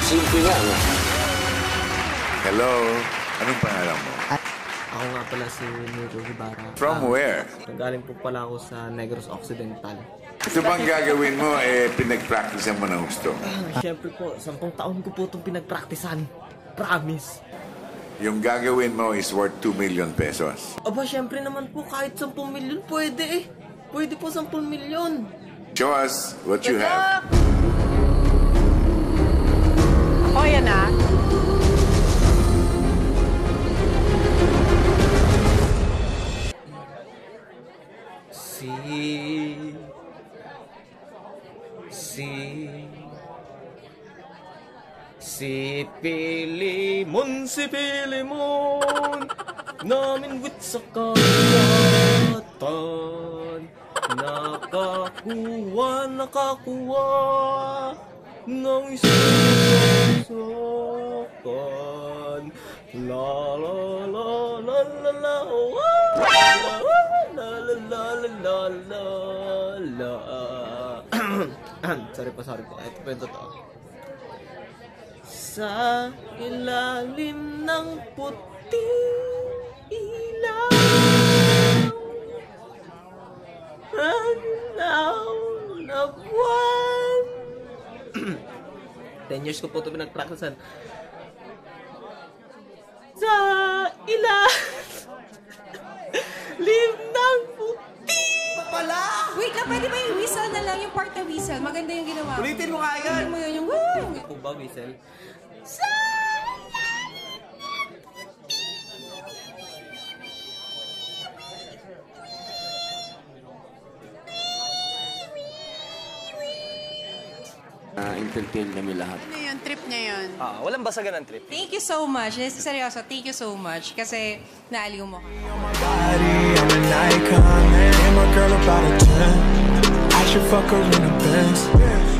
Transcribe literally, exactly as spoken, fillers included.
Napakasimple nga, no? Hello? Anong pangalan mo? Ako nga pala si Nero Guevarra. From uh, where? Nagaling po pala ako sa Negros Occidental. Ito bang gagawin mo, eh, pinag-practicean mo na gusto? Ah, Siyempre po, sampung taon ko po itong pinag-practicean. Promise. Yung gagawin mo is worth two million pesos. Aba, siyempre naman po, kahit sampung milyon pwede eh. Pwede po sampung milyon. Show us what you have. Oh, yan na. Si... Si... Si Pilimon, si Pilimon, namin wit sa kagatan. Nakakuha, nakakuha ng isang sakan. La la la la la la oh, la la la la la la la. Sorry po, sorry po. Ito po yung totoo. Sa ilalim ng puting ilaw, ang na buwan. Ten years ko po ito pinag-practicean. Sa ilalim ng puting Pala! Wait lang, pwede ba yung whistle na lang? Yung part na whistle. Maganda yung ginawa. Ulitin mo kaya. Ulitin mo yun yung woo! Kung ba, whistle? Sa Na-entertain kami lahat. Ano yun? Trip niya yun. Ah, walang basagan ng trip. Thank you so much. Seryoso, thank you so much. Kasi naaliw mo ka. I'm an icon, man. I'm a girl about a ten. I should fuck her in a Benz.